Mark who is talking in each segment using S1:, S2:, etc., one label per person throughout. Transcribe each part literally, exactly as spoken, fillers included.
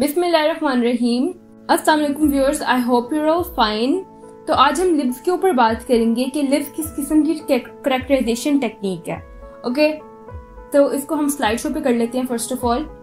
S1: बिस्मिल्लाहिर्रहमानिर्रहीम। अस्सलाम वालेकुम viewers, I hope you are all fine. तो आज हम लिब्स के ऊपर बात करेंगे कि लिब्स किस किस्म की करैक्टराइजेशन टेक्निक है। ओके, तो इसको हम स्लाइड शो पे कर लेते हैं फर्स्ट ऑफ ऑल।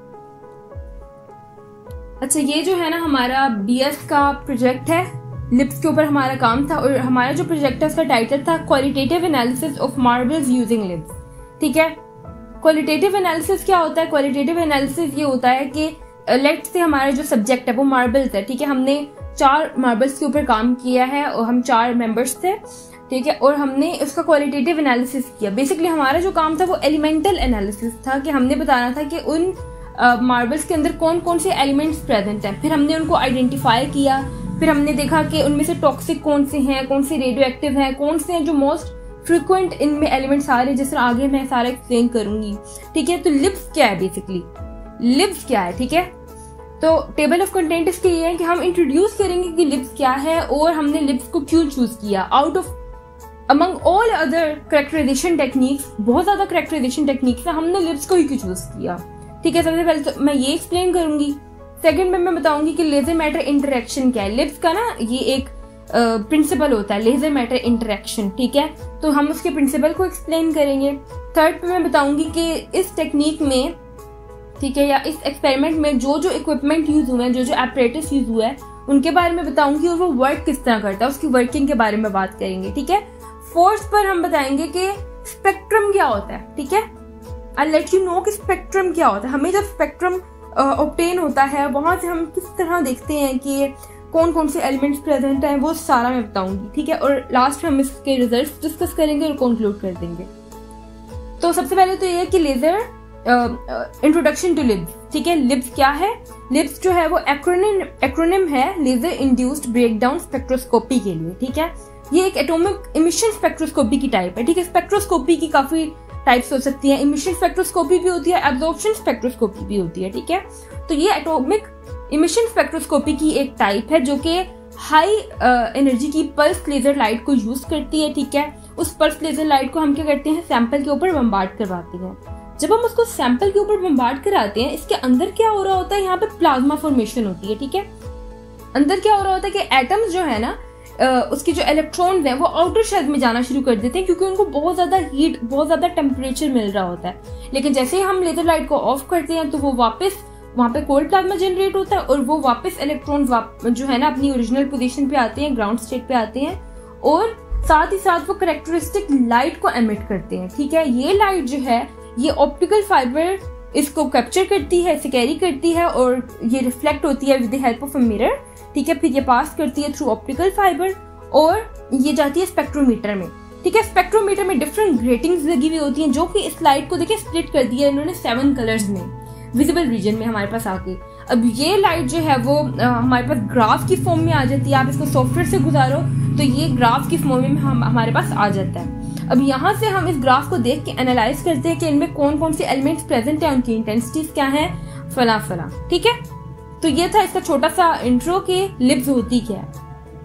S1: अच्छा, ये जो है ना हमारा बीएस का प्रोजेक्ट है, लिप्स के ऊपर हमारा काम था और हमारा जो प्रोजेक्ट है उसका टाइटल था qualitative analysis of marbles using LIBS. ठीक है, क्वालिटेटिव एनालिसिस क्या होता है? क्वालिटेटिव एनालिसिस ये होता है कि लेट से हमारा जो सब्जेक्ट है वो मार्बल्स है। ठीक है, हमने चार मार्बल्स के ऊपर काम किया है और हम चार मेंबर्स थे। ठीक है, और हमने उसका क्वालिटेटिव एनालिसिस किया। बेसिकली हमारा जो काम था वो एलिमेंटल एनालिसिस था कि हमने बताना था कि उन मार्बल्स uh, के अंदर कौन कौन से एलिमेंट्स प्रेजेंट हैं। फिर हमने उनको आइडेंटिफाई किया, फिर हमने देखा कि उनमें से टॉक्सिक कौन से हैं, कौन से रेडियो एक्टिव हैं, कौन से हैं जो मोस्ट फ्रिक्वेंट इनमें एलिमेंट्स आ रहे हैं, जिस तरह आगे मैं सारा एक्सप्लेन करूंगी। ठीक है, तो लिप्स क्या है? बेसिकली लिप्स क्या है? ठीक है, तो टेबल ऑफ कंटेंट इसके ये है कि हम इंट्रोड्यूस करेंगे कि लिप्स क्या है और हमने लिप्स को क्यों चूज किया out of among all other characterisation techniques. बहुत ज्यादा करैक्टराइजेशन टेक्निक्स है, हमने लिप्स को ही क्यों चूज किया। ठीक है, सबसे पहले तो मैं ये एक्सप्लेन करूंगी। सेकंड में मैं बताऊंगी कि लेजर मैटर इंटरेक्शन क्या है। लिप्स का ना ये एक प्रिंसिपल uh, होता है लेजर मैटर इंटरेक्शन। ठीक है, तो हम उसके प्रिंसिपल को एक्सप्लेन करेंगे। थर्ड पे मैं बताऊंगी कि इस टेक्निक में, ठीक है, या इस एक्सपेरिमेंट में जो जो इक्विपमेंट यूज हुए हैं, जो जो एपरेटस यूज हुआ है, उनके बारे में बताऊंगी और वो वर्क किस तरह करता है, उसकी वर्किंग के बारे में बात करेंगे। ठीक है, फोर्थ पर हम बताएंगे कि स्पेक्ट्रम क्या होता है। ठीक है, आई लेट यू नो कि स्पेक्ट्रम क्या होता है। हमें जब स्पेक्ट्रम ऑब्टेन होता है वहां से हम किस तरह देखते हैं कि कौन कौन से एलिमेंट्स प्रेजेंट हैं, वो सारा मैं बताऊंगी। ठीक है, और लास्ट में हम इसके रिजल्ट्स डिस्कस करेंगे और कंक्लूड कर देंगे। तो सबसे पहले तो ये है कि लेजर इंट्रोडक्शन टू लिब्स। ठीक है, लिब्स क्या है? लिब्स जो है वो एक्रोनिम एक्रोनिम है लेजर इंड्यूस्ड ब्रेकडाउन स्पेक्ट्रोस्कोपी के लिए। ठीक है, ये एक एटॉमिक इमिशन स्पेक्ट्रोस्कोपी की टाइप है। ठीक है, स्पेक्ट्रोस्कोपी की काफी टाइप्स हो सकती है। इमिशन स्पेक्ट्रोस्कोपी भी होती है, एब्जॉर्प्शन स्पेक्ट्रोस्कोपी भी होती है। ठीक है, तो ये एटॉमिक इमिशन स्पेक्ट्रोस्कोपी की एक टाइप है जो कि हाई एनर्जी की पल्स लेजर लाइट को यूज करती है। ठीक है, उस पल्स लेजर लाइट को हम क्या करते हैं, सैंपल के ऊपर बम्बार्ड करवाते हैं। जब हम उसको सैंपल के ऊपर बम्बार्ड कराते हैं, इसके अंदर क्या हो रहा होता है, यहाँ पे प्लाज्मा फॉर्मेशन होती है। ठीक है, अंदर क्या हो रहा होता है कि एटम्स जो है ना, उसके जो इलेक्ट्रॉन्स हैं वो आउटर शेल में जाना शुरू कर देते हैं क्योंकि उनको बहुत ज्यादा हीट, बहुत ज्यादा टेम्परेचर मिल रहा होता है। लेकिन जैसे ही हम लेजर लाइट को ऑफ करते हैं तो वो वापस वहां पे कोल्ड प्लाज्मा जनरेट होता है और वो वापस इलेक्ट्रॉन जो है ना अपनी ओरिजिनल पोजीशन पे आते हैं, ग्राउंड स्टेट पे आते हैं और साथ ही साथ वो कैरेक्टरिस्टिक लाइट को एमिट करते हैं। ठीक है, ये लाइट जो है ये ऑप्टिकल फाइबर इसको कैप्चर करती है, इसे कैरी करती है और ये रिफ्लेक्ट होती है with the help of a mirror. ठीक है, फिर ये पास करती है थ्रू ऑप्टिकल फाइबर और ये जाती है स्पेक्ट्रोमीटर में। ठीक है, स्पेक्ट्रोमीटर में डिफरेंट ग्रेटिंग्स लगी हुई होती हैं जो कि इस लाइट को देखिए स्प्लिट कर दिया इन्होंने सेवन कलर्स में विजिबल रीजन में हमारे पास आके। अब ये लाइट जो है वो आ, हमारे पास ग्राफ की फॉर्म में आ जाती है। आप इसको सॉफ्टवेयर से गुजारो तो ये ग्राफ की फॉर्म में हम हमारे पास आ जाता है। अब यहाँ से हम इस ग्राफ को देख के एनालाइज करते हैं कि इनमें कौन कौन से एलिमेंट्स प्रेजेंट है, उनकी इंटेंसिटीज क्या है, फला फला। ठीक है, तो ये था इसका छोटा सा इंट्रो कि लिब्स होती क्या है।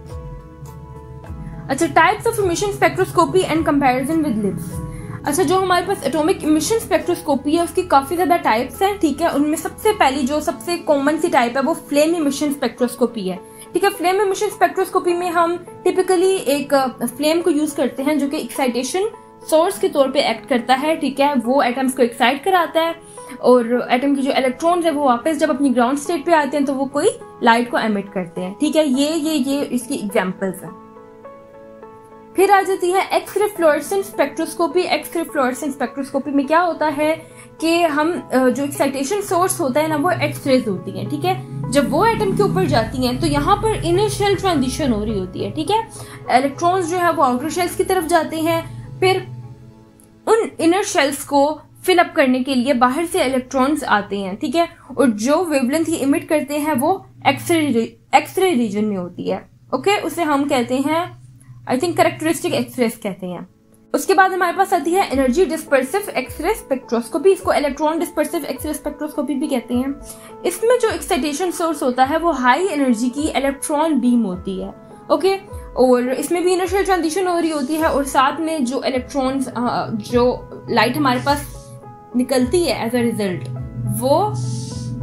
S1: अच्छा, types of emission spectroscopy and comparison with LIBS. अच्छा, जो हमारे पास एटॉमिक इमिशन स्पेक्ट्रोस्कोपी है उसकी काफी ज्यादा टाइप्स हैं। ठीक है, उनमें सबसे पहली जो सबसे कॉमन सी टाइप है वो फ्लेम इमिशन स्पेक्ट्रोस्कोपी है। ठीक है, फ्लेम इमिशन स्पेक्ट्रोस्कोपी में हम टिपिकली एक फ्लेम को यूज करते हैं जो कि एक्साइटेशन सोर्स के तौर पे एक्ट करता है। ठीक है, वो एटम्स को एक्साइट कराता है और एटम के जो इलेक्ट्रॉन्स है वो वापस जब अपनी ग्राउंड स्टेट पे आते हैं तो वो कोई लाइट को एमिट करते हैं। ठीक है, ये ये ये इसकी एग्जांपल्स हैं। फिर आ जाती है X-ray fluorescence spectroscopy. X-ray fluorescence spectroscopy में क्या होता है कि हम जो एक्साइटेशन सोर्स होता है ना वो एक्स-रेज होती हैं। ठीक है, जब वो एटम के ऊपर जाती हैं तो यहाँ पर इनर शेल ट्रांजिशन हो रही होती है। ठीक है, इलेक्ट्रॉन्स जो है वो आउटर शेल्स की तरफ जाते हैं, फिर उन इनर शेल्स को फिल अप करने के लिए बाहर से इलेक्ट्रॉन्स आते हैं। ठीक है, और जो वेवलेंथ ये इमिट करते हैं वो एक्स-रे एक्स-रे रीजन में होती है। ओके, उसे हम कहते हैं आई थिंक कैरेक्टरिस्टिक एक्सरेस कहते हैं। उसके बाद हमारे पास आती है एनर्जी डिस्पर्सिव एक्सरे स्पेक्ट्रोस्कोपी। इसको इलेक्ट्रॉन डिस्पर्सिव एक्सरे स्पेक्ट्रोस्कोपी भी कहते हैं। इसमें जो एक्साइटेशन सोर्स होता है वो हाई एनर्जी की इलेक्ट्रॉन बीम होती है। ओके, और इसमें भी इनर्शियल ट्रांजिशन हो रही होती है और साथ में जो इलेक्ट्रॉन्स जो लाइट हमारे पास निकलती है एज अ रिजल्ट वो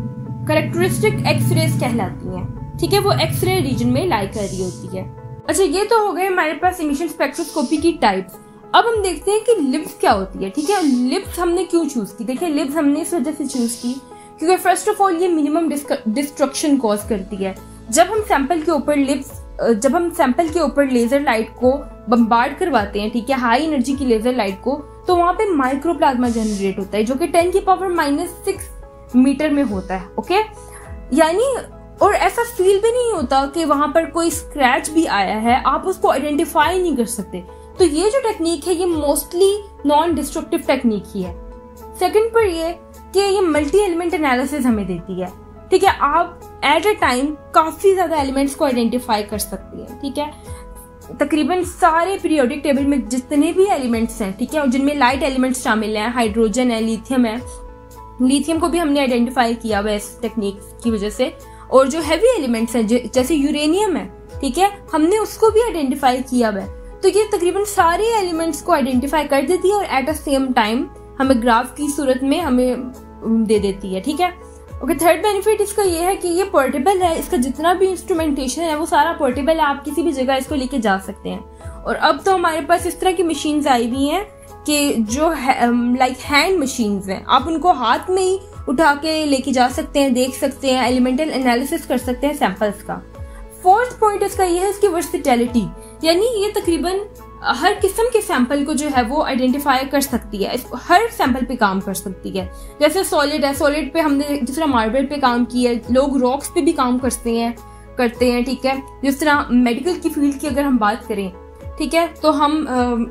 S1: कैरेक्टरिस्टिक एक्सरेज कहलाती हैं, ठीक है, वो एक्सरे रीजन में लाई कर रही होती है। अच्छा, ये तो हो गए हमारे पास इमिशन स्पेक्ट्रोस्कोपी की टाइप्स। अब हम देखते हैं कि लिब्स क्या होती है, ठीक है। लिब्स हमने क्यों चूज की? देखिए, लिब्स हमने इस वजह से चूज की क्योंकि फर्स्ट ऑफ ऑल ये मिनिमम डिस्ट्रक्शन कॉज करती है। जब हम सैंपल के ऊपर लिब्स जब हम सैंपल के ऊपर लेजर लाइट को बम्बार्ड करवाते हैं, ठीक है, हाई एनर्जी की लेजर लाइट को, तो वहां पे माइक्रोप्लाज्मा जनरेट होता है जो कि टेन की पावर माइनस सिक्स मीटर में होता है। ओके, यानी और ऐसा फील भी नहीं होता कि वहां पर कोई स्क्रैच भी आया है, आप उसको आइडेंटिफाई नहीं कर सकते। तो ये जो टेक्निक है ये मोस्टली नॉन डिस्ट्रक्टिव टेक्निक ही है। सेकंड पर ये कि ये मल्टी एलिमेंट एनालिसिस हमें देती है, ठीक है। आप एट अ टाइम काफी ज्यादा एलिमेंट्स को आइडेंटिफाई कर सकती है, ठीक है। तकरीबन सारे पीरियोडिक टेबल में जितने भी एलिमेंट्स हैं, ठीक है, जिनमें लाइट एलिमेंट्स शामिल हैं, हाइड्रोजन है, लिथियम है, लिथियम को भी हमने आइडेंटिफाई किया हुआ इस टेक्निक की वजह से। और जो हैवी एलिमेंट्स हैं जैसे यूरेनियम है, ठीक है, हमने उसको भी आइडेंटिफाई किया हुआ है। तो ये तकरीबन सारे एलिमेंट्स को आइडेंटिफाई कर देती है और एट अ सेम टाइम हमें ग्राफ की सूरत में हमें दे देती है, ठीक है। ओके, थर्ड बेनिफिट इसका ये है कि ये पोर्टेबल है, इसका जितना भी इंस्ट्रूमेंटेशन है वो सारा पोर्टेबल है, आप किसी भी जगह इसको लेके जा सकते हैं। और अब तो हमारे पास इस तरह की मशीन्स आई हुई हैं कि जो लाइक हैंड मशीन्स हैं, आप उनको हाथ में ही उठा के लेके जा सकते हैं, देख सकते हैं, एलिमेंटल एनालिसिस कर सकते हैं सैंपल्स का। फोर्थ पॉइंट इसका ये है इसकी वर्सेटिलिटी, यानी ये तकरीबन हर किस्म के सैंपल को जो है वो आइडेंटिफाई कर सकती है, हर सैंपल पे काम कर सकती है। जैसे सॉलिड है, सॉलिड पे हमने जिस तरह मार्बल पे काम किया, लोग रॉक्स पे भी काम करते हैं करते हैं ठीक है। जिस तरह मेडिकल की फील्ड की अगर हम बात करें, ठीक है, तो हम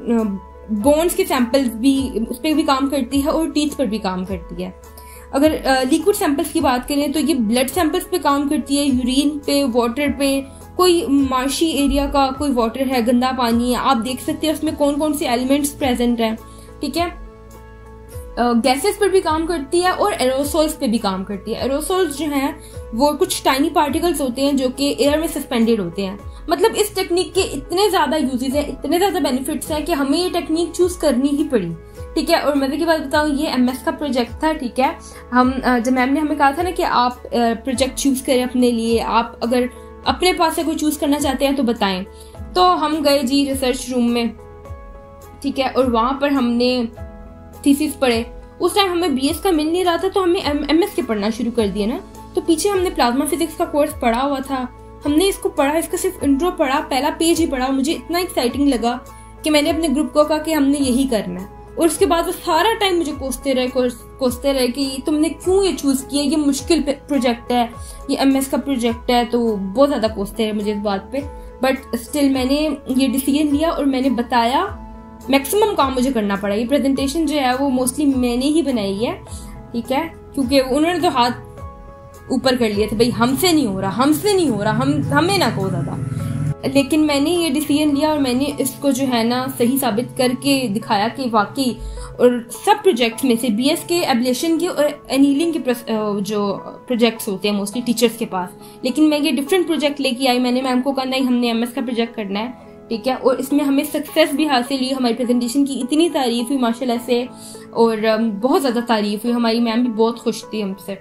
S1: बोन्स के सैंपल्स भी उस पर भी काम करती है और टीथ पर भी काम करती है। अगर लिक्विड सैंपल्स की बात करें तो ये ब्लड सैंपल्स पे काम करती है, यूरिन पे, वाटर पे, कोई मार्शी एरिया का कोई वाटर है, गंदा पानी है, आप देख सकते हैं उसमें कौन कौन से एलिमेंट्स प्रेजेंट हैं, ठीक है। गैसेस पर भी काम करती है और एरोसोल्स पे भी काम करती है। एरोसोल्स जो हैं वो कुछ टाइनी पार्टिकल्स होते हैं जो कि एयर में सस्पेंडेड होते हैं। मतलब इस टेक्निक के इतने ज्यादा यूजेस हैं, इतने ज्यादा बेनिफिट्स हैं कि हमें ये टेक्निक चूज करनी ही पड़ी, ठीक है। और मजे की बात बताऊं, ये एमएस का प्रोजेक्ट था, ठीक है। हम जब मैम ने हमें कहा था ना कि आप प्रोजेक्ट चूज करें अपने लिए, आप अगर अपने पास से कोई चूज करना चाहते हैं तो बताएं। तो हम गए जी रिसर्च रूम में, ठीक है, और वहां पर हमने थीसिस पढ़े। उस टाइम हमें बीएस का मिल नहीं रहा था तो हमें एमएस के पढ़ना शुरू कर दिया ना। तो पीछे हमने प्लाज्मा फिजिक्स का कोर्स पढ़ा हुआ था, हमने इसको पढ़ा, इसका सिर्फ इंट्रो पढ़ा, पहला पेज ही पढ़ा। मुझे इतना एक्साइटिंग लगा कि मैंने अपने ग्रुप को कहा कि हमने यही करना है। और उसके बाद वो सारा टाइम मुझे कोसते रहे कोसते रहे कि तुमने क्यों ये चूज किया, ये मुश्किल प्रोजेक्ट है, ये एमएस का प्रोजेक्ट है। तो बहुत ज्यादा कोसते रहे मुझे इस बात पे, बट स्टिल मैंने ये डिसीजन लिया और मैंने बताया। मैक्सिमम काम मुझे करना पड़ा। ये प्रेजेंटेशन जो है वो मोस्टली मैंने ही बनाई है, ठीक है, क्योंकि उन्होंने तो हाथ ऊपर कर लिए थे, भाई हमसे नहीं हो रहा, हमसे नहीं हो रहा, हम हमें ना कहो ज्यादा। लेकिन मैंने ये डिसीजन लिया और मैंने इसको जो है ना सही साबित करके दिखाया कि वाकई। और सब प्रोजेक्ट्स में से बीएस के, एब्लेशन के और एनीलिंग के जो प्रोजेक्ट्स होते हैं मोस्टली टीचर्स के पास, लेकिन मैं ये डिफरेंट प्रोजेक्ट लेके आई। मैंने मैम को कहा नहीं, हमने एमएस का प्रोजेक्ट करना है, ठीक है। और इसमें हमें सक्सेस भी हासिल हुई। हमारी प्रेजेंटेशन की इतनी तारीफ हुई माशाल्लाह से, और बहुत ज्यादा तारीफ हुई। हमारी मैम भी बहुत खुश थी हमसे।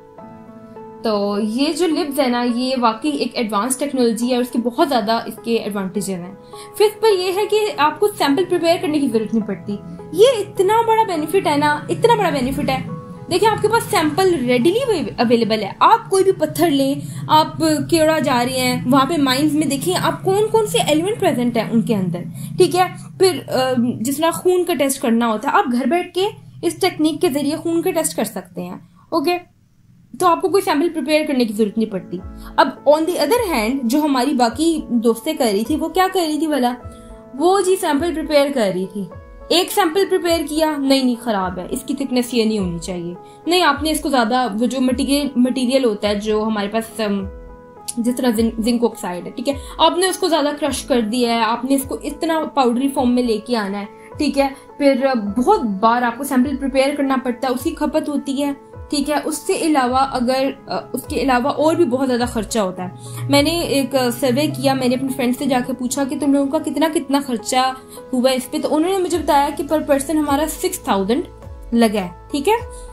S1: तो ये जो लिब्स है ना, ये वाकई एक एडवांस टेक्नोलॉजी है और इसके बहुत ज्यादा इसके एडवांटेजेस हैं। फिफ्थ पर ये है कि आपको सैंपल प्रिपेयर करने की जरूरत नहीं पड़ती। ये इतना बड़ा बेनिफिट है ना, इतना बड़ा बेनिफिट है। देखिए, आपके पास सैंपल रेडिली अवेलेबल है। आप कोई भी पत्थर लें, आप केड़ा जा रहे हैं, वहां पे माइंस में देखिए आप कौन कौन से एलिमेंट प्रेजेंट है उनके अंदर, ठीक है। फिर जिस तरह खून का टेस्ट करना होता है, आप घर बैठ के इस टेक्निक के जरिए खून का टेस्ट कर सकते हैं, ओके। तो आपको कोई सैंपल प्रिपेयर करने की जरूरत नहीं पड़ती। अब ऑन दी अदर हैंड जो हमारी बाकी दोस्तें कर रही थी, वो क्या कर रही थी भला? वो जी सैंपल प्रिपेयर कर रही थी। एक सैंपल प्रिपेयर किया, नहीं नहीं खराब है, इसकी थिकनेस ये नहीं होनी चाहिए, नहीं आपने इसको ज्यादा, वो जो मटेरियल मटेरियल होता है जो हमारे पास जिस तरह जिंक ऑक्साइड है, ठीक है, आपने उसको ज्यादा क्रश कर दिया है, आपने इसको इतना पाउडरी फॉर्म में लेके आना है, ठीक है। फिर बहुत बार आपको सैंपल प्रिपेयर करना पड़ता है, उसकी खपत होती है, ठीक है। उससे अलावा अगर उसके अलावा और भी बहुत ज्यादा खर्चा होता है। मैंने एक सर्वे किया, मैंने अपने फ्रेंड से जाके पूछा कि तुम लोगों का कितना कितना खर्चा हुआ इस पे, तो उन्होंने मुझे बताया कि पर पर्सन हमारा सिक्स थाउजेंड लगा है, ठीक है।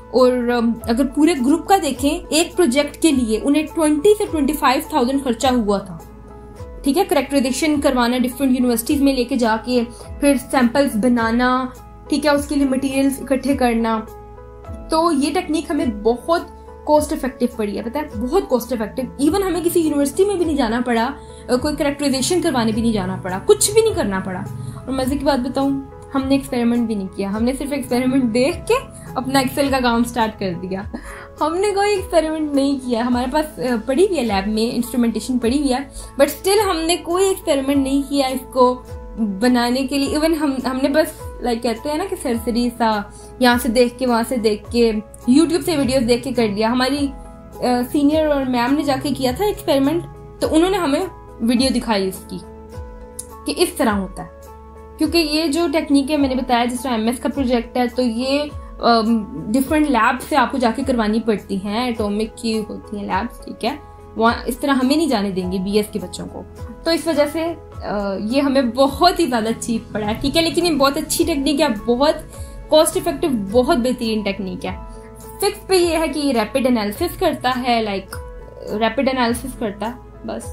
S1: और अगर पूरे ग्रुप का देखें एक प्रोजेक्ट के लिए उन्हें ट्वेंटी से ट्वेंटी फाइव थाउजेंड खर्चा हुआ था, ठीक है। करेक्टराइजेशन करवाना डिफरेंट यूनिवर्सिटीज में लेके जाके, फिर सैंपल्स बनाना, ठीक है, उसके लिए मटेरियल्स इकट्ठे करना। तो ये टेक्निक हमें बहुत कॉस्ट इफेक्टिव पड़ी है, पता है, बहुत कॉस्ट इफेक्टिव। इवन हमें किसी यूनिवर्सिटी में भी नहीं जाना पड़ा, कोई करेक्टराइजेशन करवाने भी नहीं जाना पड़ा, कुछ भी नहीं करना पड़ा। और मजे की बात बताऊं, हमने एक्सपेरिमेंट भी नहीं किया, हमने सिर्फ एक्सपेरिमेंट देख के अपना एक्सेल का काम स्टार्ट कर दिया। हमने कोई एक्सपेरिमेंट नहीं किया। हमारे पास पड़ी हुई है लैब में इंस्ट्रूमेंटेशन पड़ी हुई है, बट स्टिल हमने कोई एक्सपेरिमेंट नहीं किया इसको बनाने के लिए। इवन हम हमने बस लाइक कहते हैं ना कि सरसरी सा यहाँ से देख के वहां से देख के यूट्यूब से वीडियोस देख के कर लिया। हमारी सीनियर और मैम ने जाके किया था एक्सपेरिमेंट, तो उन्होंने हमें वीडियो दिखाई इसकी कि इस तरह होता है। क्योंकि ये जो टेक्निक है मैंने बताया, जिस तरह एमएस का प्रोजेक्ट है, तो ये डिफरेंट लैब से आपको जाके करवानी पड़ती हैं, एटॉमिक की होती हैं लैब्स, ठीक है। वहाँ इस तरह हमें नहीं जाने देंगे बीएस के बच्चों को। तो इस वजह से ये हमें बहुत ही ज्यादा चीप पड़ा है, ठीक है। लेकिन ये बहुत अच्छी टेक्निक है, बहुत कॉस्ट इफेक्टिव, बहुत बेहतरीन टेक्निक है। फिक्स पे ये है कि ये रैपिड एनालिसिस करता है, लाइक रैपिड एनालिसिस करता है बस।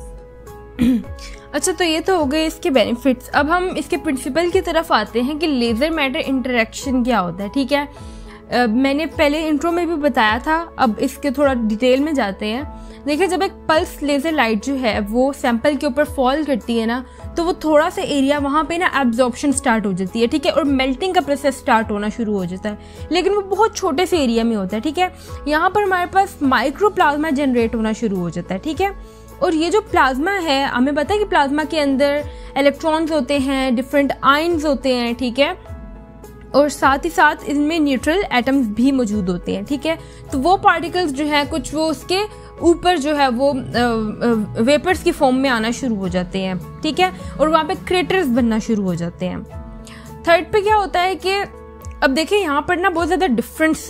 S2: अच्छा, तो ये तो हो गए इसके बेनिफिट्स। अब हम इसके प्रिंसिपल की तरफ आते हैं कि लेजर मैटर इंटरेक्शन क्या होता है, ठीक है। uh, मैंने पहले इंट्रो में भी बताया था, अब इसके थोड़ा डिटेल में जाते हैं। देखिए, जब एक पल्स लेजर लाइट जो है वो सैंपल के ऊपर फॉल करती है ना, तो वो थोड़ा सा एरिया वहाँ पे ना एब्जॉर्प्शन स्टार्ट हो जाती है, ठीक है, और मेल्टिंग का प्रोसेस स्टार्ट होना शुरू हो जाता है। लेकिन वो बहुत छोटे से एरिया में होता है, ठीक है। यहाँ पर हमारे पास माइक्रो प्लाज्मा जनरेट होना शुरू हो जाता है, ठीक है। और ये जो प्लाज्मा है, हमें पता है कि प्लाज्मा के अंदर इलेक्ट्रॉन्स होते हैं, डिफरेंट आयन्स होते हैं, ठीक है, और साथ ही साथ इनमें न्यूट्रल एटम्स भी मौजूद होते हैं, ठीक है। तो वो पार्टिकल्स जो है कुछ वो उसके ऊपर जो है वो वेपर्स की फॉर्म में आना शुरू हो जाते हैं, ठीक है, और वहाँ पे क्रेटर्स बनना शुरू हो जाते हैं। थर्ड पे क्या होता है कि अब देखिए यहाँ पर ना बहुत ज़्यादा डिफरेंस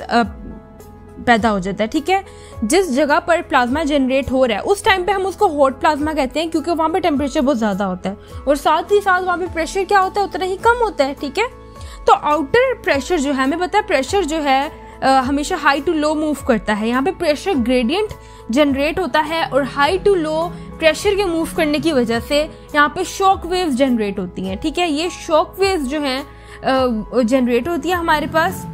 S2: पैदा हो जाता है, ठीक है। जिस जगह पर प्लाज्मा जनरेट हो रहा है उस टाइम पे हम उसको हॉट प्लाज्मा कहते हैं, क्योंकि वहाँ पे टेम्परेचर बहुत ज़्यादा होता है और साथ ही साथ वहाँ पे प्रेशर क्या होता है उतना ही कम होता है, ठीक है। तो आउटर प्रेशर जो है, हमें पता है प्रेशर जो है आ, हमेशा हाई टू लो मूव करता है। यहाँ पे प्रेशर ग्रेडियंट जनरेट होता है और हाई टू लो प्रेशर के मूव करने की वजह से यहाँ पे शॉक वेव्स जनरेट होती हैं, ठीक है। ये शॉक वेव्स जो हैं जनरेट होती है हमारे पास,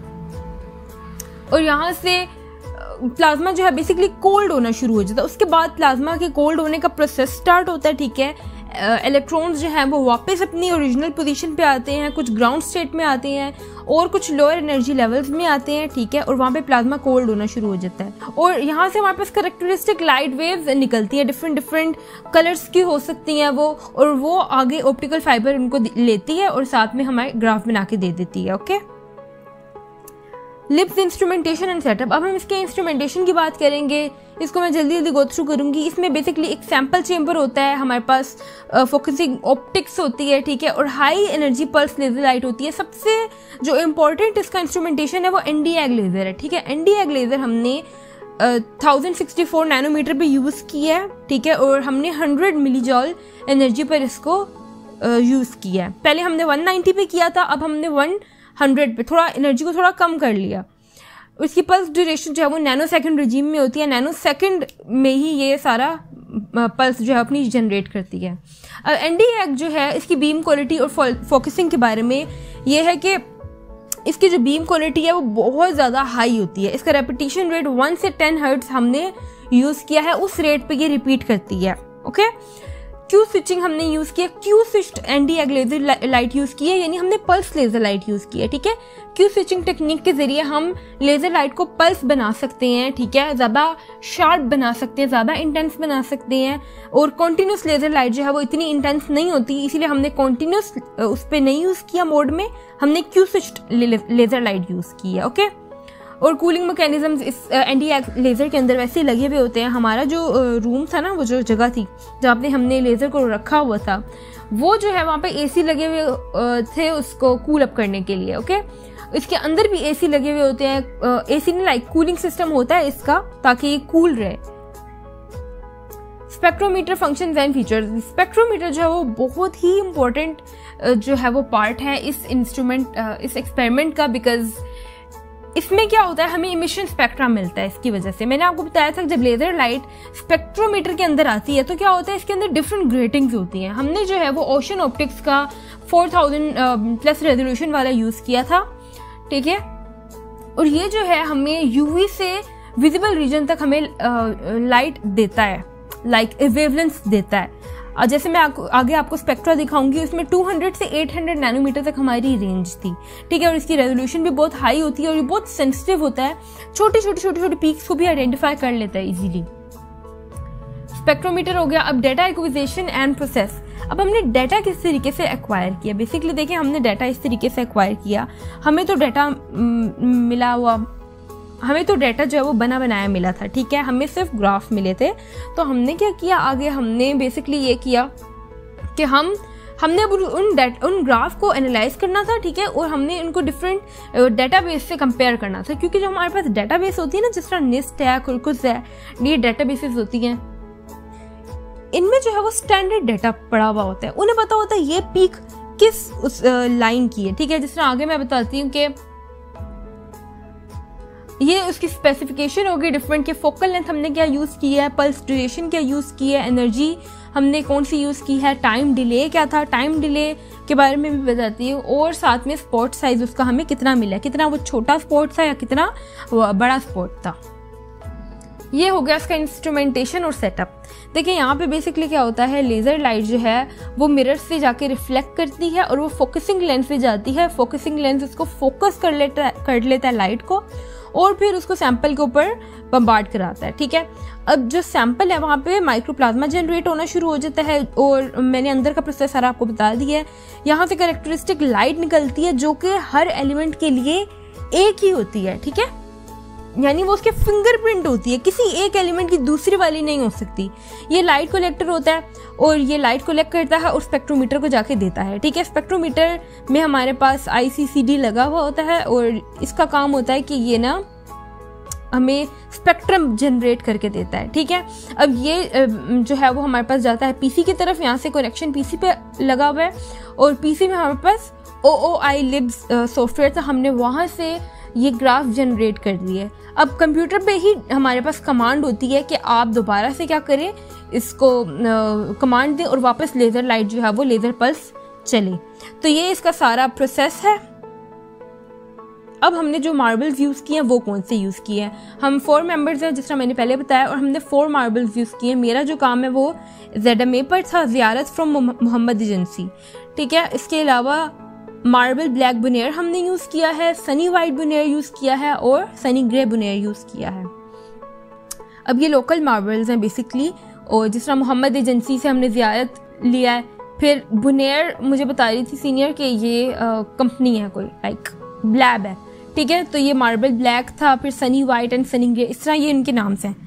S2: और यहाँ से प्लाज्मा जो है बेसिकली कोल्ड होना शुरू हो जाता है। उसके बाद प्लाज्मा के कोल्ड होने का प्रोसेस स्टार्ट होता है, ठीक है। इलेक्ट्रॉन्स जो हैं वो वापस अपनी ओरिजिनल पोजीशन पे आते हैं, कुछ ग्राउंड स्टेट में आते हैं और कुछ लोअर एनर्जी लेवल्स में आते हैं, ठीक है, और वहाँ पे प्लाज्मा कोल्ड होना शुरू हो जाता है। और यहाँ से हमारे पास कैरेक्टरिस्टिक लाइट वेव्स निकलती हैं, डिफरेंट डिफरेंट कलर्स की हो सकती हैं वो, और वो आगे ऑप्टिकल फाइबर उनको लेती है और साथ में हमारे ग्राफ बना के दे देती है, okay. LIBS instrumentation and setup. अब हम इसके इंस्ट्रूमेंटेशन की बात करेंगे, इसको मैं जल्दी जल्दी गो थ्रू करूंगी। इसमें बेसिकली एक सैंपल चेंबर होता है, हमारे पास फोकसिंग ऑप्टिक्स होती है, ठीक है, और high energy pulse laser light होती है। सबसे जो इम्पोर्टेंट इसका इंस्ट्रूमेंटेशन है वो एनडीएग लेजर है, ठीक है। एनडीएग लेजर हमने थाउजेंड सिक्सटी फोर नैनोमीटर पे यूज किया है, ठीक है, और हमने हंड्रेड मिली जॉल एनर्जी पर इसको यूज किया है। पहले हमने वन नाइंटी पे किया था, अब हमने वन हंड्रेड पे थोड़ा एनर्जी को थोड़ा कम कर लिया। उसकी पल्स ड्यूरेशन जो है वो नैनो सेकंड रिजीम में होती है, नैनो सेकंड में ही ये सारा पल्स जो है अपनी जनरेट करती है। अब एनडीएग जो है इसकी बीम क्वालिटी और फोकसिंग के बारे में ये है कि इसकी जो बीम क्वालिटी है वो बहुत ज़्यादा हाई होती है। इसका रेपिटेशन रेट वन से टेन हर्ट्ज हमने यूज़ किया है, उस रेट पे ये रिपीट करती है, ओके। क्यू स्विचिंग हमने यूज किया, Q switched NdYAG laser light use की है, यानी हमने पल्स लेजर लाइट यूज की है, ठीक है। क्यू स्विचिंग टेक्निक के जरिए हम लेजर लाइट को पल्स बना सकते हैं, ठीक है, ज्यादा शार्प बना सकते हैं, ज्यादा इंटेंस बना सकते हैं। और कॉन्टिन्यूस लेजर लाइट जो है वो इतनी इंटेंस नहीं होती, इसीलिए हमने कॉन्टिन्यूस उस पर नहीं यूज किया मोड में, हमने Q switched laser light use की है, ओके। और कूलिंग मैकेनिज्म्स इस एनडीएग लेज़र के अंदर वैसे लगे हुए होते हैं। हमारा जो रूम था ना, वो जो जगह थी जहाँ पे हमने लेज़र को रखा हुआ था, वो जो है वहाँ पे एसी लगे हुए थे उसको कूल अप करने के लिए, ओके। इसके अंदर भी एसी लगे हुए होते हैं, एसी नहीं लाइक कूलिंग सिस्टम होता है इसका, ताकि ये कूल रहे। Spectrometer functions and features. Spectrometer जो है वो बहुत ही इम्पोर्टेंट जो है वो पार्ट है इस इंस्ट्रूमेंट इस एक्सपेरिमेंट का, बिकॉज इसमें क्या होता है, हमें इमिशन स्पेक्ट्रा मिलता है इसकी वजह से। मैंने आपको बताया था जब लेजर लाइट स्पेक्ट्रोमीटर के अंदर आती है तो क्या होता है, इसके अंदर डिफरेंट ग्रेटिंग्स होती हैं। हमने जो है वो ओशन ऑप्टिक्स का फोर थाउजेंड प्लस रेजोल्यूशन वाला यूज किया था, ठीक है। और ये जो है हमें यूवी से विजिबल रीजन तक हमें लाइट uh, देता है, लाइक वेवलेंथ देता है। और जैसे मैं आपको आगे आपको स्पेक्ट्रा दिखाऊंगी, उसमें टू हंड्रेड से एट हंड्रेड नैनोमीटर तक हमारी रेंज थी, ठीक है। और इसकी रेजोल्यूशन भी बहुत हाई होती है और ये बहुत सेंसिटिव होता है, छोटी छोटी छोटी छोटी पीक्स को भी आइडेंटिफाई कर लेता है इजीली। स्पेक्ट्रोमीटर हो गया। अब डेटा एक्विजिशन एंड प्रोसेस। अब हमने डाटा किस तरीके से एक्वायर किया, बेसिकली देखिए हमने डाटा इस तरीके से एक्वायर किया। हमें तो डाटा मिला हुआ हमें तो डाटा जो है वो बना बनाया मिला था, ठीक है। हमें सिर्फ ग्राफ मिले थे। तो हमने क्या किया आगे, हमने बेसिकली ये किया कि हम हमने अब उन डेट उन ग्राफ को एनालाइज करना था, ठीक है। और हमने उनको डिफरेंट डेटाबेस से कंपेयर करना था, क्योंकि जो हमारे पास डेटाबेस होती है ना, जिस तरह निस्ट है, कुरकुस है, ये डेटाबेसेस होती हैं, इनमें जो है वो स्टैंडर्ड डाटा पड़ा हुआ होता है। उन्हें पता होता है ये पीक किस उस लाइन की है, ठीक है। जिस तरह आगे मैं बताती हूँ कि ये उसकी स्पेसिफिकेशन होगी डिफरेंट, के फोकल लेंथ हमने क्या यूज की है, पल्स ड्यूरेशन क्या यूज की है, एनर्जी हमने कौन सी यूज की है, टाइम डिले क्या था, टाइम डिले के बारे में भी बताती हूँ। और साथ में स्पॉट साइज उसका हमें कितना मिला, कितना वो छोटा स्पॉट था या कितना बड़ा स्पॉट था। ये हो गया इसका इंस्ट्रूमेंटेशन और सेटअप। देखिए यहाँ पे बेसिकली क्या होता है, लेजर लाइट जो है वो मिरर से जाके रिफ्लेक्ट करती है और वो फोकसिंग लेंस पे जाती है। फोकसिंग लेंस उसको फोकस कर लेता है कर लेता है लाइट को, और फिर उसको सैंपल के ऊपर बम्बार्ड कराता है, ठीक है। अब जो सैंपल है वहाँ पे माइक्रोप्लाज्मा जनरेट होना शुरू हो जाता है, और मैंने अंदर का प्रोसेस सारा आपको बता दिया है। यहाँ से कैरेक्टरिस्टिक लाइट निकलती है जो कि हर एलिमेंट के लिए एक ही होती है, ठीक है। यानी वो उसके फिंगरप्रिंट होती है, किसी एक एलिमेंट की दूसरी वाली नहीं हो सकती। ये लाइट कलेक्टर होता है और ये लाइट कलेक्ट करता है और स्पेक्ट्रोमीटर को जाके देता है, ठीक है। स्पेक्ट्रोमीटर में हमारे पास आई सी सी डी लगा हुआ होता है और इसका काम होता है कि ये ना हमें स्पेक्ट्रम जनरेट करके देता है, ठीक है। अब ये जो है वो हमारे पास जाता है पीसी की तरफ, यहाँ से कनेक्शन पीसी पे लगा हुआ है और पीसी में हमारे पास ओ ओ आई लिब्स सॉफ्टवेयर था, हमने वहाँ से ये ग्राफ जनरेट कर दिए। अब कंप्यूटर पे ही हमारे पास कमांड होती है कि आप दोबारा से क्या करें, इसको कमांड दें और वापस लेज़र लाइट जो है वो लेज़र पल्स चले। तो ये इसका सारा प्रोसेस है। अब हमने जो मार्बल्स यूज़ किए हैं वो कौन से यूज़ किए हैं, हम फोर मेंबर्स हैं जिस तरह मैंने पहले बताया, और हमने फोर मार्बल्स यूज़ किए हैं। मेरा जो काम है वो जेड एम ए पर था, ज़ियारत फ्रॉम मोहम्मद एजेंसी, ठीक है। इसके अलावा मार्बल ब्लैक बुनेयर हमने यूज़ किया है, सनी वाइट बुनेयर यूज़ किया है और सनी ग्रे बुनेयर यूज़ किया है। अब ये लोकल मार्बल्स हैं बेसिकली, और जिस तरह मोहम्मद एजेंसी से हमने ज़ियारत लिया है। फिर बुनेयर मुझे बता रही थी सीनियर कि ये कंपनी है कोई, लाइक ब्लैब है, ठीक है। तो ये मार्बल ब्लैक था, फिर sunny white and sunny grey, इस तरह ये इनके नाम्स हैं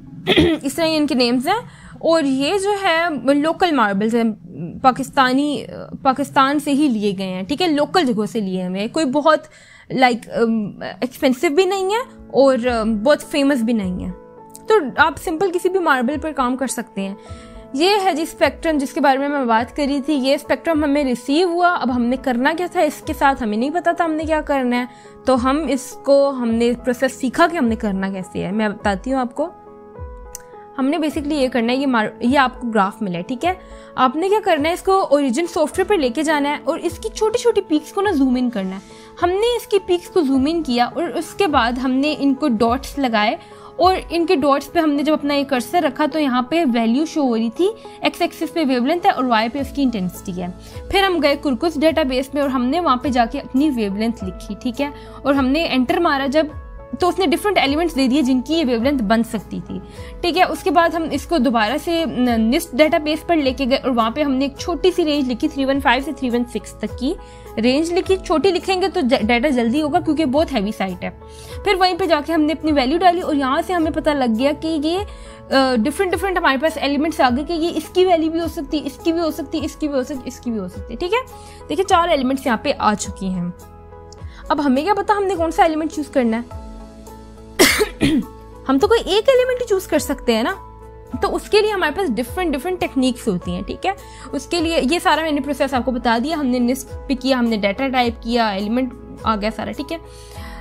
S2: इस तरह ये इनके नेम्स हैं। और ये जो है लोकल मार्बल्स हैं, पाकिस्तानी पाकिस्तान से ही लिए गए हैं, ठीक है, लोकल जगहों से लिए हुए हैं। कोई बहुत लाइक एक्सपेंसिव भी नहीं है और बहुत फेमस भी नहीं है, तो आप सिंपल किसी भी मार्बल पर काम कर सकते हैं। ये है जी स्पेक्ट्रम जिसके बारे में मैं बात कर रही थी। ये स्पेक्ट्रम हमें रिसीव हुआ। अब हमने करना क्या था इसके साथ, हमें नहीं पता था हमने क्या करना है, तो हम इसको हमने प्रोसेस सीखा कि हमने करना कैसे है। मैं बताती हूँ आपको। हमने बेसिकली ये करना है, ये मार ये आपको ग्राफ मिला है, ठीक है। आपने क्या करना है, इसको ओरिजिन सॉफ्टवेयर पर लेके जाना है और इसकी छोटी छोटी पीक्स को ना जूम इन करना है। हमने इसकी पीक्स को जूम इन किया और उसके बाद हमने इनको डॉट्स लगाए, और इनके डॉट्स पे हमने जब अपना ये कर्सर रखा तो यहाँ पे वैल्यू शो हो रही थी, एक्स एक्सिस पे वेवलेंथ है और वाई पे उसकी इंटेंसिटी है। फिर हम गए कुरकुस डेटाबेस में और हमने वहाँ पे जाके अपनी वेवलेंथ लिखी, ठीक है। और हमने एंटर मारा जब, तो उसने डिफरेंट एलिमेंट्स दे दिए जिनकी ये वेवलेंथ बन सकती थी, ठीक है। उसके बाद हम इसको दोबारा से निस्ट डेटाबेस पर लेके गए और वहाँ पे हमने एक छोटी सी रेंज लिखी, थ्री वन फाइव से थ्री वन सिक्स तक की रेंज लिखी। छोटी लिखेंगे तो डाटा जल्दी होगा क्योंकि बहुत हैवी साइट है। फिर वहीं पे जाके हमने अपनी वैल्यू डाली और यहाँ से हमें पता लग गया कि ये डिफरेंट डिफरेंट हमारे पास एलिमेंट्स आ गए कि ये इसकी वैल्यू भी हो सकती, इसकी भी हो सकती, इसकी भी हो सकती, इसकी भी हो सकती है, ठीक है। देखिए चार एलिमेंट्स यहाँ पे आ चुकी हैं। अब हमें क्या पता हमने कौन सा एलिमेंट चूज करना है हम तो कोई एक एलिमेंट ही चूज कर सकते हैं ना, तो उसके लिए हमारे पास डिफरेंट डिफरेंट टेक्निक्स होती हैं, ठीक है। उसके लिए ये सारा मैंने प्रोसेस आपको बता दिया। हमने निस्ट पे किया, हमने डाटा टाइप किया, एलिमेंट आ गया सारा, ठीक है।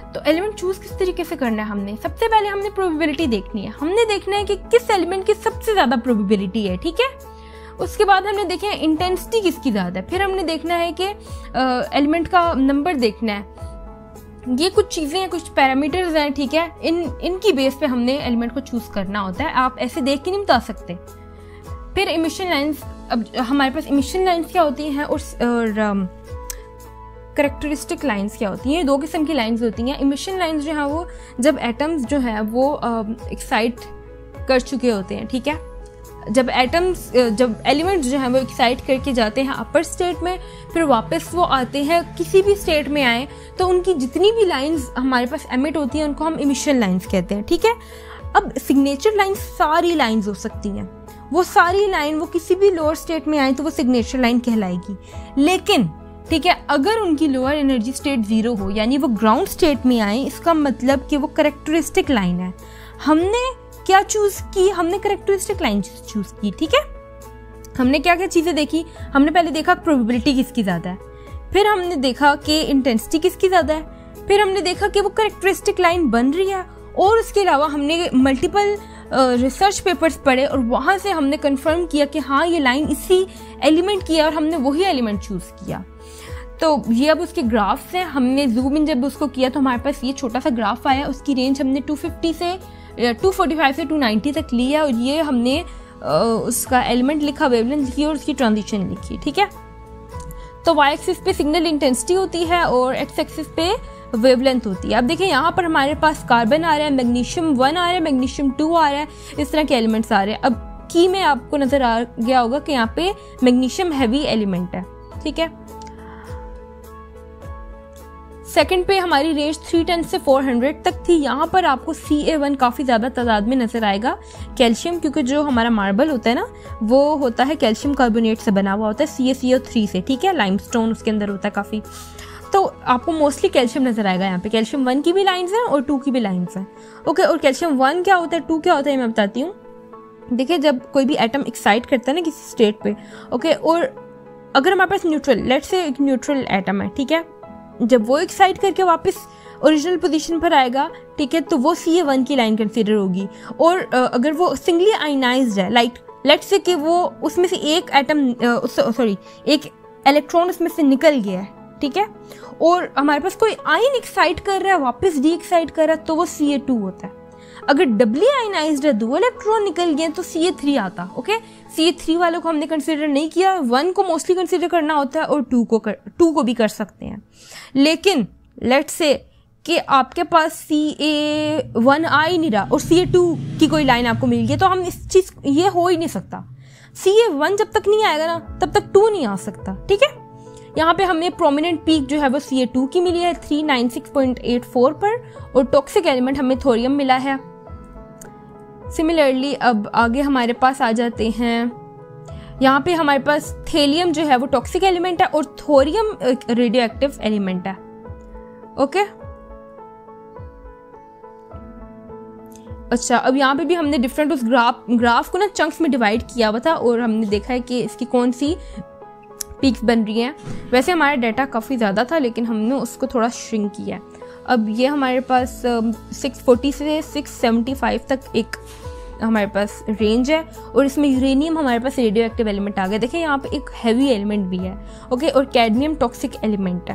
S2: तो एलिमेंट चूज किस तरीके से करना है हमने, सबसे पहले हमने प्रोबेबिलिटी देखनी है, हमने देखना है कि किस एलिमेंट की सबसे ज्यादा प्रोबेबिलिटी है, ठीक है। उसके बाद हमने देखे इंटेंसिटी किसकी ज्यादा है, फिर हमने देखना है कि एलिमेंट का नंबर देखना है। ये कुछ चीजें हैं, कुछ पैरामीटर्स हैं, ठीक है। इन इनकी बेस पे हमने एलिमेंट को चूज करना होता है, आप ऐसे देख के नहीं बता सकते। फिर इमिशन लाइंस, अब हमारे पास इमिशन लाइंस क्या होती हैं और, और करेक्टरिस्टिक लाइंस क्या होती हैं। दो किस्म की लाइंस होती हैं। इमिशन लाइंस जो है वो जब एटम्स जो है वो एक्साइट कर चुके होते हैं, ठीक है। जब एटम्स जब एलिमेंट्स जो हैं वो एक्साइट करके जाते हैं अपर स्टेट में, फिर वापस वो आते हैं किसी भी स्टेट में आए, तो उनकी जितनी भी लाइंस हमारे पास एमिट होती हैं उनको हम इमिशन लाइंस कहते हैं, ठीक है। अब सिग्नेचर लाइंस सारी लाइंस हो सकती हैं, वो सारी लाइन वो किसी भी लोअर स्टेट में आए तो वो सिग्नेचर लाइन कहलाएगी। लेकिन ठीक है, अगर उनकी लोअर एनर्जी स्टेट जीरो हो, यानी वो ग्राउंड स्टेट में आए, इसका मतलब कि वो करेक्टरिस्टिक लाइन है। हमने क्या चूज की, हमने करेक्टरिस्टिक लाइन चूज की, ठीक है। हमने क्या क्या चीजें देखी, हमने पहले देखा प्रोबेबिलिटी किसकी ज्यादा है, फिर हमने देखा कि इंटेंसिटी किसकी ज्यादा है, फिर हमने देखा कि वो करेक्टरिस्टिक लाइन बन रही है, और उसके अलावा हमने मल्टीपल रिसर्च पेपर्स पढ़े और वहां से हमने कंफर्म किया कि हाँ ये लाइन इसी एलिमेंट की है और हमने वही एलिमेंट चूज किया। तो ये अब उसके ग्राफ्स हैं, हमने जूम इन जब उसको किया तो हमारे पास ये छोटा सा ग्राफ आया, उसकी रेंज हमने टू फिफ्टी से टू फोर्टी फाइव से टू नाइंटी तक लिया, और ये हमने उसका एलिमेंट लिखा, वेवलेंथ लिखी और उसकी ट्रांजिशन लिखी, ठीक है। तो वाई एक्सिस पे सिग्नल इंटेंसिटी होती है और एक्स एक्सिस पे वेवलेंथ होती है। अब देखिए यहाँ पर हमारे पास कार्बन आ रहा है, मैग्नीशियम वन आ रहा है, मैग्नीशियम टू आ रहा है, इस तरह के एलिमेंट्स आ रहे हैं। अब की में आपको नजर आ गया होगा कि यहाँ पे मैग्नीशियम हैवी एलिमेंट है, ठीक है। सेकंड पे हमारी रेंज थ्री टेन से फोर हंड्रेड तक थी। यहाँ पर आपको सी ए वन काफ़ी ज़्यादा तादाद में नज़र आएगा, कैल्शियम, क्योंकि जो हमारा मार्बल होता है ना वो होता है कैल्शियम कार्बोनेट से बना हुआ होता है, सी ए सी ओ थ्री से, ठीक है। लाइमस्टोन उसके अंदर होता है काफ़ी, तो आपको मोस्टली कैल्शियम नज़र आएगा यहाँ पे। कैल्शियम वन की भी लाइन्स हैं और टू की भी लाइन्स हैं, ओके। और कैल्शियम वन क्या होता है, टू क्या होता है, मैं बताती हूँ। देखिए जब कोई भी एटम एक्साइट करता है ना किसी स्टेट पे, ओके, और अगर हमारे पास न्यूट्रल, लेट्स से एक न्यूट्रल एटम है, ठीक है, जब वो एक्साइट करके वापस ओरिजिनल पोजीशन पर आएगा, ठीक है, तो वो सी ए वन की लाइन कंसीडर होगी। और अगर वो सिंगली आयनाइज्ड है, लाइक लेट्स से कि वो उसमें से एक एटम, सॉरी एक इलेक्ट्रॉन उसमें से निकल गया है, ठीक है, और हमारे पास कोई आयन एक्साइट कर रहा है वापस डी एक्साइट कर रहा है, तो वो सी ए टू होता है। अगर डबली आयनाइज्ड है, दो इलेक्ट्रॉन निकल गए, तो सी ए थ्री आता, ओके। सी ए थ्री वालों को हमने कंसीडर नहीं किया, वन को मोस्टली कंसीडर करना होता है और टू को कर, टू को भी कर सकते हैं। लेकिन लेट्स से कि आपके पास सी ए वन आ ही नहीं रहा और सी ए टू की कोई लाइन आपको मिल गई, तो हम इस चीज, ये हो ही नहीं सकता। सी ए वन जब तक नहीं आएगा ना तब तक टू नहीं आ सकता, ठीक है। यहाँ पे हमें प्रोमिनेंट पीक जो है वो सी ए टू की मिली है three nine six point eight four पर, और टॉक्सिक एलिमेंट हमें थोरियम मिला है। सिमिलरली अब आगे हमारे पास आ जाते हैं, यहाँ पे हमारे पास थेलियम जो है वो टॉक्सिक एलिमेंट है और थोरियम रेडियो एक्टिव एलिमेंट है, ओके। अच्छा, अब यहाँ पे भी हमने डिफरेंट उस ग्राफ ग्राफ को ना चंक्स में डिवाइड किया हुआ था और हमने देखा है कि इसकी कौन सी पीक्स बन रही हैं। वैसे हमारा डाटा काफ़ी ज़्यादा था लेकिन हमने उसको थोड़ा श्रिंक किया है। अब ये हमारे पास सिक्स फोर्टी से सिक्स सेवेंटी फाइव तक एक हमारे पास रेंज है, और इसमें यूरेनियम हमारे पास रेडियो एक्टिव एलिमेंट आ गया। देखिए यहाँ पे एक हैवी एलिमेंट भी है, ओके, और कैडमियम टॉक्सिक एलिमेंट है।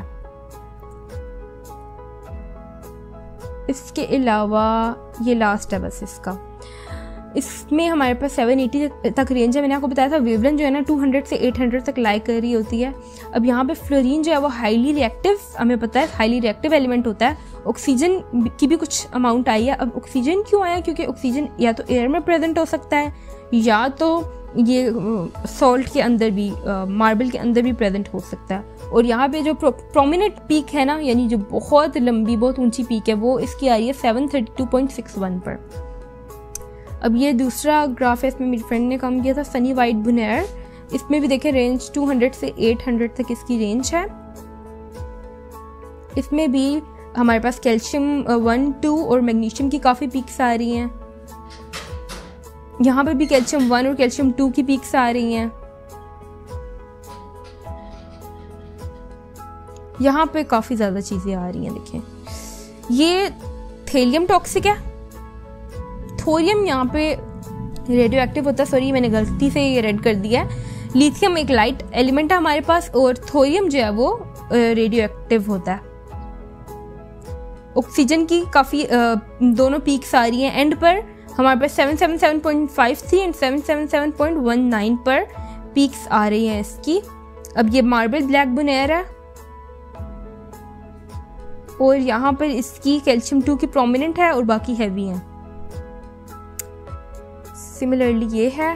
S2: इसके अलावा ये लास्ट है बस इसका, इसमें हमारे पास सेवन एटी तक रेंज है। मैंने आपको बताया था वेवलेंथ जो है ना टू हंड्रेड से एट हंड्रेड तक लाई कर रही होती है। अब यहाँ पे फ्लोरीन जो है वो हाईली रिएक्टिव, हमें पता है हाईली रिएक्टिव एलिमेंट होता है। ऑक्सीजन की भी कुछ अमाउंट आई है। अब ऑक्सीजन क्यों आया, क्योंकि ऑक्सीजन या तो एयर में प्रेजेंट हो सकता है या तो ये सॉल्ट के अंदर भी, मार्बल के अंदर भी प्रेजेंट हो सकता है। और यहाँ पे जो प्रोमिनेंट पीक है ना, यानी जो बहुत लंबी बहुत ऊंची पीक है, वो इसकी आ रही है seven thirty two point six one पर। अब ये दूसरा ग्राफ है, इसमें मेरी फ्रेंड ने काम किया था, सनी वाइट बुनेर। इसमें भी देखें रेंज टू हंड्रेड से एट हंड्रेड तक इसकी रेंज है। इसमें भी हमारे पास कैल्शियम वन टू और मैग्नीशियम की काफ़ी पीक्स आ रही हैं। यहाँ पर भी कैल्शियम वन और कैल्शियम टू की पीक्स आ रही हैं। यहाँ पे काफ़ी ज़्यादा चीज़ें आ रही हैं। देखें ये थेलियम टॉक्सिक है, थोरियम यहाँ पे रेडियो एक्टिव होता है, सॉरी मैंने गलती से ये रेड कर दिया है। लिथियम एक लाइट एलिमेंट है हमारे पास और थोरियम जो है वो रेडियो एक्टिव होता है। ऑक्सीजन की काफ़ी दोनों पीक्स आ रही हैं एंड पर, हमारे पास seven seven seven point five three and seven seven seven point one nine पर पीक्स आ रही हैं इसकी। अब ये मार्बल ब्लैक बोनेयर है और यहाँ पर इसकी कैल्शियम टू की प्रोमिनेंट है और बाकी हैवी हैं। सिमिलरली ये है,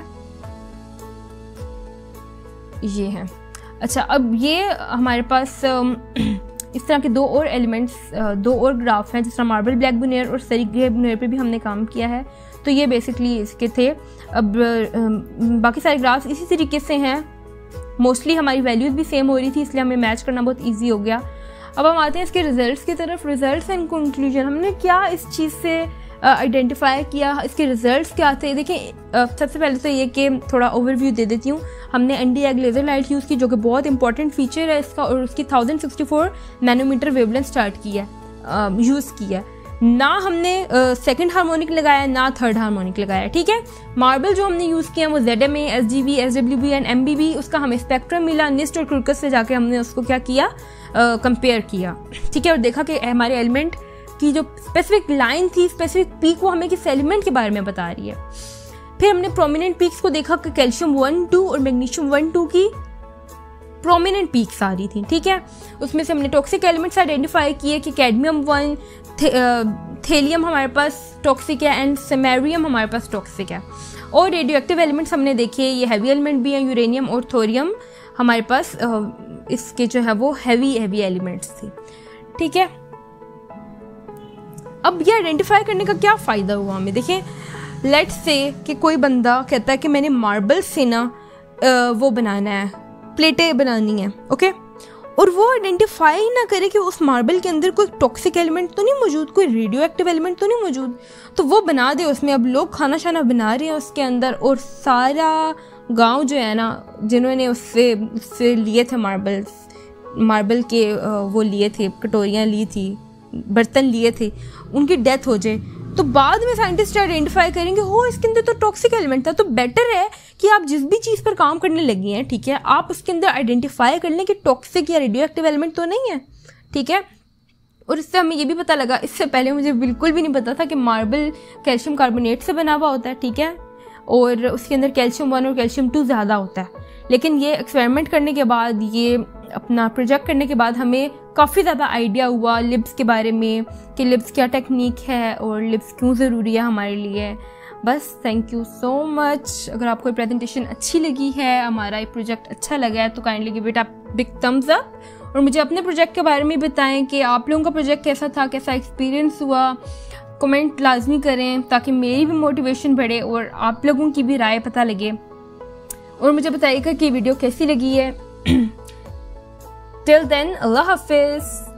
S2: ये है। अच्छा, अब ये हमारे पास इस तरह के दो और एलिमेंट्स, दो और ग्राफ हैं, जिस तरह मार्बल ब्लैक बोनेयर और सरी ग्रे बोनेयर पे भी हमने काम किया है। तो ये बेसिकली इसके थे। अब बाकी सारे ग्राफ्स इसी तरीके से हैं, मोस्टली हमारी वैल्यूज भी सेम हो रही थी, इसलिए हमें मैच करना बहुत ईजी हो गया। अब हम आते हैं इसके रिजल्ट्स की तरफ। रिजल्ट्स एंड कंक्लूजन, हमने क्या इस चीज़ से आइडेंटिफाई uh, किया, इसके रिजल्ट्स क्या थे। देखिए uh, सबसे पहले तो ये कि थोड़ा ओवरव्यू दे देती हूँ। हमने ND YAG laser light use की, जो कि बहुत इंपॉर्टेंट फीचर है इसका, और उसकी thousand sixty four nanometer wavelength start की है, यूज़ uh, किया। ना हमने सेकंड uh, हार्मोनिक लगाया, ना थर्ड हार्मोनिक लगाया, ठीक है। मार्बल जो हमने यूज़ किया वो Z M A, S G B, S W B and M B B, उसका हमें स्पेक्ट्रम मिला। निस्ट और क्रुकस से जाके हमने उसको क्या किया, कंपेयर uh, किया, ठीक है, और देखा कि हमारे एलिमेंट की जो स्पेसिफिक लाइन थी, स्पेसिफिक पीक, वो हमें किस एलिमेंट के बारे में बता रही है। फिर हमने प्रोमिनेंट पीक्स को देखा कि कैल्शियम वन टू और मैग्नीशियम वन टू की प्रोमिनेंट पीक्स आ रही थी, ठीक है। उसमें से हमने टॉक्सिक एलिमेंट्स आइडेंटिफाई किए कि कैडमियम वन, थे, थेलियम हमारे पास टॉक्सिक है एंड सेमेरियम हमारे पास टॉक्सिक है। और रेडियो एक्टिव एलिमेंट्स हमने देखे, ये हैवी एलिमेंट भी हैं, यूरेनियम और थोरियम हमारे पास इसके जो है वो हैवी हैवी एलिमेंट्स थी, ठीक है। अब ये आइडेंटिफाई करने का क्या फ़ायदा हुआ हमें, देखिए लेट्स से कि कोई बंदा कहता है कि मैंने मार्बल से ना वो बनाना है, प्लेटें बनानी है, ओके, और वो आइडेंटिफाई ना करे कि उस मार्बल के अंदर कोई टॉक्सिक एलिमेंट तो नहीं मौजूद, कोई रेडियो एक्टिव एलिमेंट तो नहीं मौजूद, तो वो बना दे उसमें। अब लोग खाना शाना बना रहे हैं उसके अंदर, और सारा गांव जो है ना, जिन्होंने उससे उससे लिए थे मार्बल मार्बल के वो लिए थे, कटोरियाँ ली थी, बर्तन लिए थे, उनकी डेथ हो जाए, तो बाद में साइंटिस्ट आइडेंटिफाई करेंगे हो इसके अंदर तो टॉक्सिक एलिमेंट था। तो बेटर है कि आप जिस भी चीज़ पर काम करने लगी हैं, ठीक है, आप उसके अंदर आइडेंटिफाई कर लें कि टॉक्सिक या रेडियो एक्टिव एलिमेंट तो नहीं है, ठीक है। और इससे हमें ये भी पता लगा, इससे पहले मुझे बिल्कुल भी नहीं पता था कि मार्बल कैल्शियम कार्बोनेट से बना हुआ होता है, ठीक है, और उसके अंदर कैल्शियम वन और कैल्शियम टू ज़्यादा होता है। लेकिन ये एक्सपेरिमेंट करने के बाद, ये अपना प्रोजेक्ट करने के बाद हमें काफ़ी ज़्यादा आइडिया हुआ लिप्स के बारे में, कि लिप्स क्या टेक्निक है और लिप्स क्यों ज़रूरी है हमारे लिए। बस थैंक यू सो मच। अगर आपको प्रेजेंटेशन अच्छी लगी है, हमारा ये प्रोजेक्ट अच्छा लगा है, तो kindly give it a big thumbs up, और मुझे अपने प्रोजेक्ट के बारे में बताएं कि आप लोगों का प्रोजेक्ट कैसा था, कैसा एक्सपीरियंस हुआ। कमेंट लाजमी करें ताकि मेरी भी मोटिवेशन बढ़े और आप लोगों की भी राय पता लगे, और मुझे बताइएगा कि वीडियो कैसी लगी है। टिल देन, अल्लाह हाफिज़।